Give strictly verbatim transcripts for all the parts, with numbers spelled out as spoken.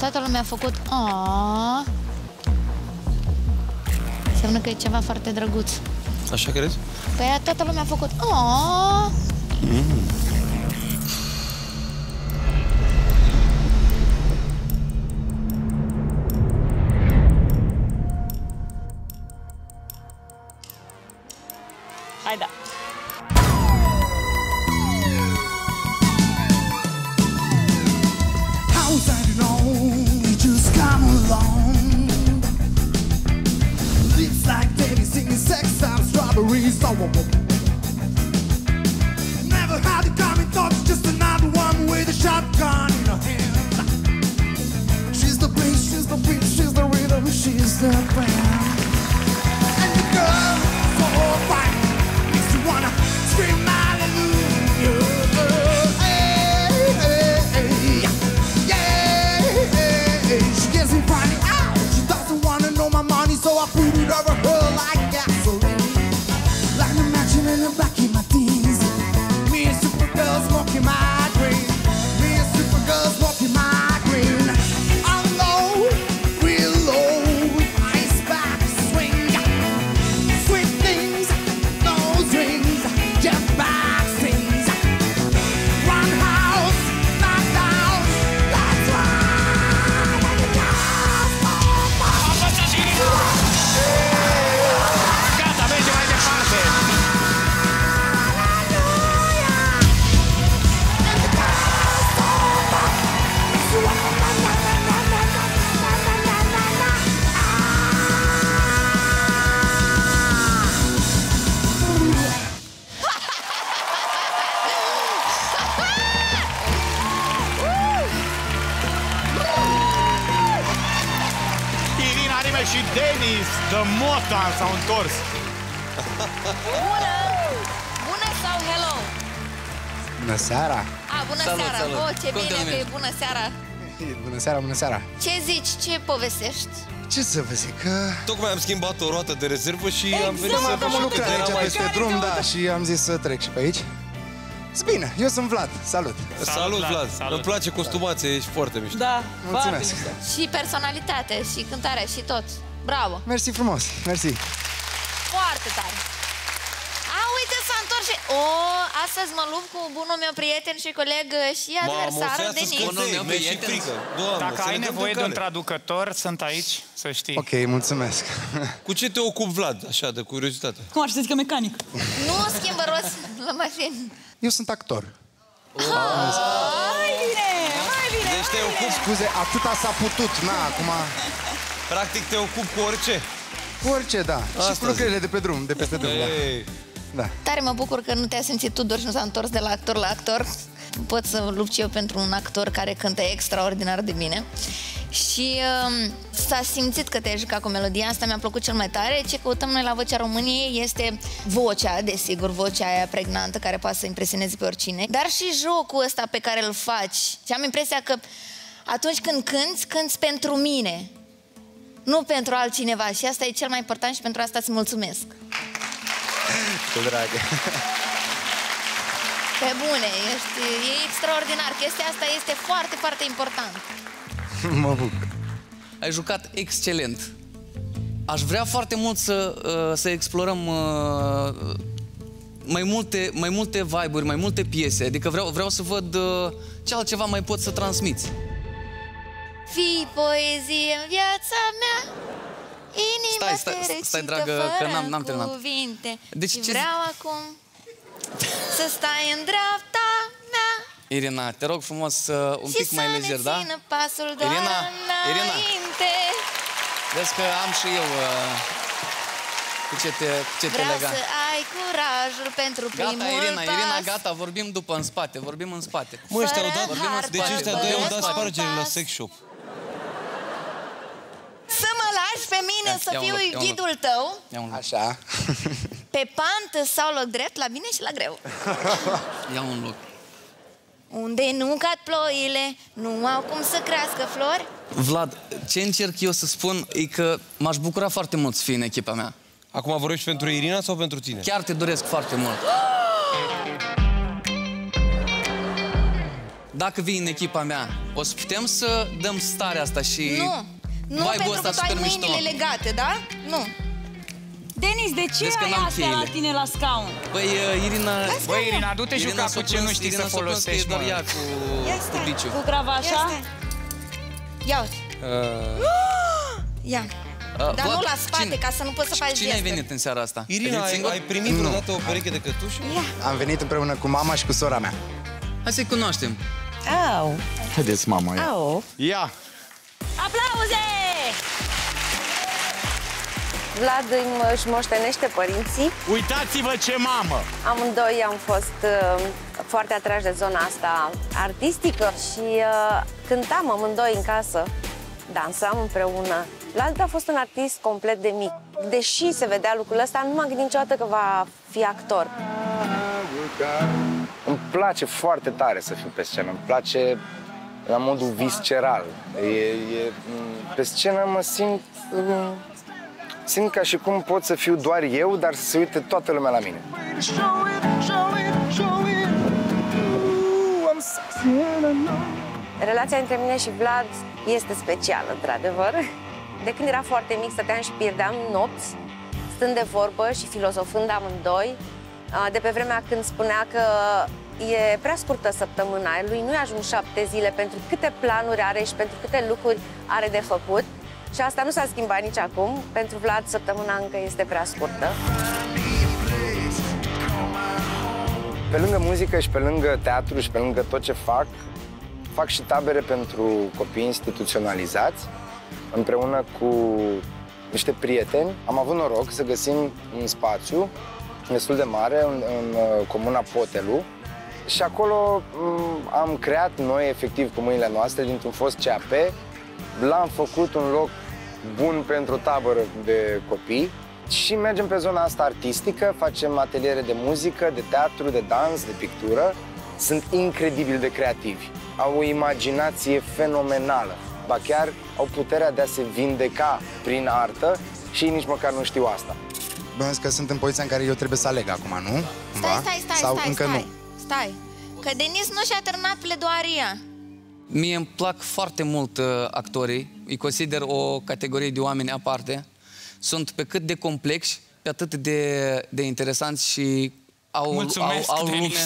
Toată lumea a făcut aaa. Înseamnă că e ceva foarte drăguț. Așa crezi? Păi toată lumea a făcut aaa. Mm. Hai da. Never had a coming thoughts, just another one with a shotgun in her hand. She's the bass, she's the beat, she's the rhythm, she's the band. And the girl so fine makes you wanna scream hallelujah. Hey, hey, hey, yeah, she gets me finding out. She doesn't wanna know my money, so I put it over her like gasoline. Like a mansion in the back in my teens. Me and Supergirl smoking my green. Me and Supergirl smoking my green. On low, real low, ice back swing. Sweet things, nose rings, jet back sings. Run house, knock down, that's right. I can just Gata, merge mai departe. Irina Rime și Denis de Motan s-au întors. Bună! Bună sau hello? Bună seara! A, bună Salut, seara! salut. Oh, ce Cum te bine că e numești? bună seara! Bună seara, bună seara! Ce zici? Ce povestești? Ce să vă zic? Că... Tocmai am schimbat o roată de rezervă și Exact. am venit să Am vă o lucrare era aici mai... peste drum, da, și am zis să trec și pe aici. Bine, eu sunt Vlad, salut! Salut, Vlad! Salut. Îmi place costumația, ești foarte mișto. Da, Mulțumesc! Și personalitate, și cântarea, și tot. Bravo! Mersi frumos, mersi! Foarte tare! A, uite, s-a întors și... O, astăzi mă lupt cu bunul meu prieten și coleg și adversar, Denis. Bunul meu mi-e și prieten. frică. Doamne, Dacă să ai ne dăm nevoie în de un cale. traducător, sunt aici, să știi. Ok, mulțumesc! Cu ce te ocupi, Vlad, așa, de curiozitate? Cum ar să zică mecanic? Nu schimbă rost la mașină. Eu sunt actor. Mai bine, mai bine. Deci te ocupi, Scuze, atâta s-a putut, na, acum... practic te ocupi cu orice. Cu orice, da. Asta Și cu lucrurile de pe drum, de peste drum, da. Ei, Da. Tare mă bucur că nu te-a simțit Tudor și nu s-a întors de la actor la actor. Pot să lupt și eu pentru un actor care cântă extraordinar de bine. Și um, s-a simțit că te-ai jucat cu melodia asta, mi-a plăcut cel mai tare. Ce căutăm noi la Vocea României este vocea, desigur, vocea aia pregnantă care poate să impresioneze pe oricine, dar și jocul ăsta pe care îl faci. Și am impresia că atunci când cânți, cânți pentru mine, nu pentru altcineva. Și asta e cel mai important și pentru asta îți mulțumesc. Cu dragă. Pe bune, ești, e extraordinar. Chestia asta este foarte, foarte important. Mă bucur. Ai jucat excelent. Aș vrea foarte mult să, uh, să explorăm uh, mai multe, mai multe vibe-uri, mai multe piese. Adică vreau, vreau să văd uh, ce altceva mai pot să transmiți. Fii poezie în viața mea, inima Stai, stai, fericită stai, dragă, fără că n-am- n-am terminat. cuvinte. Deci și ce- vreau acum să stai în dreapta mea Irina, te rog frumos să un și pic să mai ne lejer, da? țină pasul doar Irina, Irina. înainte. Vezi că am și eu uh, cu ce te, cu ce te Vreau lega. să ai curajul pentru primul Gata, Irina, pas. Irina, gata, vorbim după în spate, vorbim în spate. mă, ăștia au dat, Fără harpă, deci ăștia doi au dat fără spargere la pas. sex shop. Să mă lași pe mine Ia, să ia un fiu loc, ia un ghidul tău Ia un loc, Așa. pe pantă sau loc drept, la bine și la greu. ia un loc. Unde nu cad ploile, nu au cum să crească flori. Vlad, ce încerc eu să spun e că m-aș bucura foarte mult să fii în echipa mea. Acum vorbești pentru Irina sau pentru tine? Chiar te doresc foarte mult. Dacă vii în echipa mea, O să putem să dăm starea asta și... Nu, nu vibe-ul pentru ăsta că tu ai super mișto. mâinile legate, da? Nu. Denis, de ce Vezi că ai n-am astea la cheile. tine la scaun? Băi, uh, Irina... Băi, Irina, du-te Irina juca s-a cu ce nu plâns- știi Irina să s-a plâns că e folosești, doar mă. ea cu, Ia cu stai. biciu. Cu cravașa? Ia stai. Ia uite. Ia. Uh, Dar Vlad, nu la spate, cine- ca să nu poți să faci Cine ai geste. venit în seara asta? Irina, Ai venit ai, singur? ai primit vreodată o pereche de cătușe? Am venit împreună cu mama și cu sora mea. Hai să-i cunoaștem. Au, Haideți, mama, ia. au. Ia! Aplauze! Vlad îi- își moștenește părinții. Uitați-vă ce mamă! Amândoi am fost uh, foarte atrași de zona asta artistică și uh, cântam amândoi în casă, dansam împreună. Vlad a fost un artist complet de mic. Deși se vedea lucrul ăsta, nu m-am gândit niciodată că va fi actor. Îmi place foarte tare să fiu pe scenă, îmi place la modul visceral. E, e, pe scenă mă simt, simt ca și cum pot să fiu doar eu, dar să se uite toată lumea la mine. Relația între mine și Vlad este specială, într-adevăr. De când era foarte mic, stăteam și pierdeam nopți, stând de vorbă și filozofând amândoi. De pe vremea când spunea că e prea scurtă săptămâna, lui nu-i ajung șapte zile pentru câte planuri are și pentru câte lucruri are de făcut. Și asta nu s-a schimbat nici acum. Pentru Vlad, săptămâna încă este prea scurtă. Pe lângă muzică și pe lângă teatru și pe lângă tot ce fac, fac și tabere pentru copii instituționalizați, împreună cu niște prieteni. Am avut noroc să găsim un spațiu destul de mare în, în comuna Potelu și acolo m, am creat noi, efectiv, cu mâinile noastre, dintr-un fost C A P, l-am făcut un loc bun pentru o tabără de copii și mergem pe zona asta artistică, facem ateliere de muzică, de teatru, de dans, de pictură. Sunt incredibil de creativi, au o imaginație fenomenală, ba chiar au puterea de a se vindeca prin artă și ei nici măcar nu știu asta. Bănuiesc că sunt în poziția în care eu trebuie să aleg acum, nu? Stai, Cumva? stai, stai, Sau stai, încă stai. nu? Stai. Că Denis nu și-a terminat pledoaria. Mie îmi plac foarte mult uh, actorii, îi consider o categorie de oameni aparte. Sunt pe cât de complexi, pe atât de, de interesanți și au, Mulțumesc, au, au Denis. lume.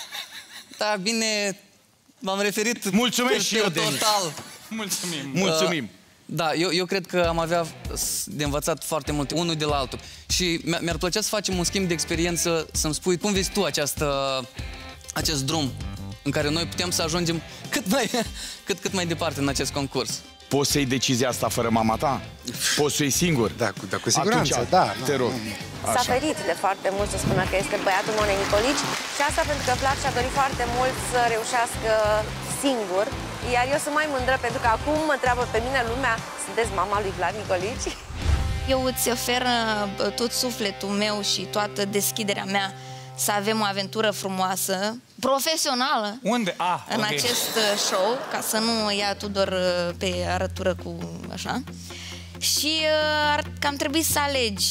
Da, bine, m-am referit Mulțumesc per- și eu, per Denis. total. Mulțumim! Mulțumim! Da, eu, eu cred că am avea de învățat foarte mult unul de la altul. Și mi- mi-ar plăcea să facem un schimb de experiență, să-mi spui cum vezi tu această, acest drum în care noi putem să ajungem cât mai, cât, cât mai departe în acest concurs. Poți să iei decizia asta fără mama ta? Poți să iei singur? Da, cu, da, cu siguranță, Atunci, da. te nu, rog. nu. S-a ferit de foarte mult să spună că este băiatul Monei Nicolici și asta pentru că Vlad și-a dorit foarte mult să reușească singur, iar eu sunt mai mândră pentru că acum mă întreabă pe mine lumea, sunteți mama lui Vlad Nicolici? Eu îți ofer uh, tot sufletul meu și toată deschiderea mea să avem o aventură frumoasă, profesională, Unde? Ah, în ok. acest uh, show, ca să nu ia Tudor uh, pe arătură cu așa. Și uh, ar, că am trebuit să alegi.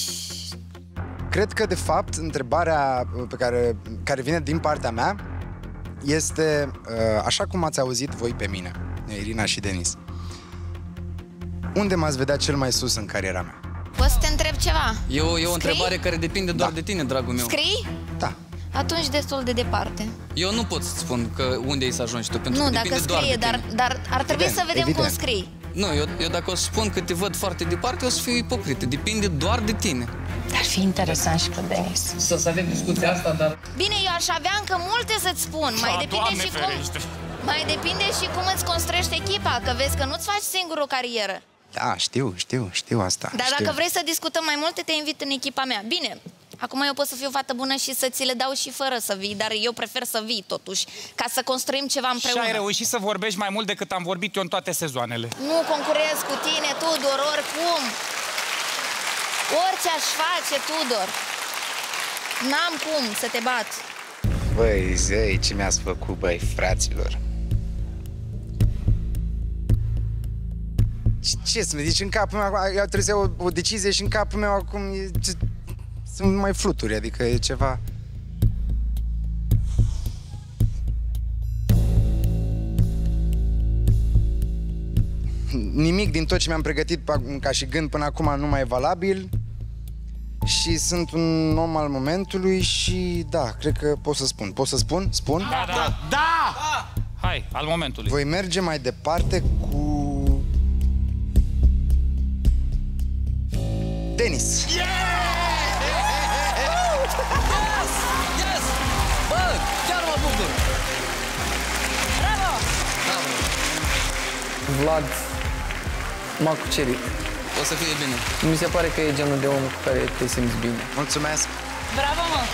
Cred că, de fapt, întrebarea pe care, care vine din partea mea este, uh, așa cum ați auzit voi pe mine, Irina și Denis, unde m-ați vedea cel mai sus în cariera mea? Poți să te întreb ceva? E o, e o Scrii? întrebare care depinde doar Da. de tine, dragul meu. Scrii? Da. Atunci destul de departe. Eu nu pot să spun că unde ai să ajungi tu, pentru Nu, că dacă depinde doar scrie, de dar, tine. dar ar trebui Evident, să vedem cum evident. scrii. Nu, eu, eu dacă o să spun că te văd foarte departe, o să fiu ipocrită. Depinde doar de tine. Ar fi interesant și cu Denis. Să, să avem discuția asta, dar... Bine, eu aș avea încă multe să-ți spun. Mai Da, depinde Doamne și cum. ferește. Mai depinde și cum îți construiești echipa, că vezi că nu-ți faci singur o carieră. Da, știu, știu, știu asta. Dar știu. dacă vrei să discutăm mai multe, te invit în echipa mea. Bine, acum eu pot să fiu fată bună și să ți le dau și fără să vii, dar eu prefer să vii totuși, ca să construim ceva Și împreună. ai reușit să vorbești mai mult decât am vorbit eu în toate sezoanele. Nu concurez cu tine, Tudor, oricum. Orice aș face, Tudor. N-am cum să te bat. Băi, zei, ce mi-ați făcut, băi, fraților? Ce- Ce să-mi zici în capul meu? Eu trebuie să iau o, o decizie și în capul meu acum e, ce, sunt mai fluturi, adică e ceva... nimic din tot ce mi-am pregătit ca și gând până acum nu mai e valabil și sunt un om al momentului și da, cred că pot să spun. Pot să spun? Spun? Da, da! Da! Hai, al momentului. Voi merge mai departe cu... Denis. Yes! Yes! Bă, chiar mă bucur! Bravo! Vlad m-a cucerit. O să fie bine. Mi se pare că e genul de om cu care te simți bine. Mulțumesc! Bravo, mă!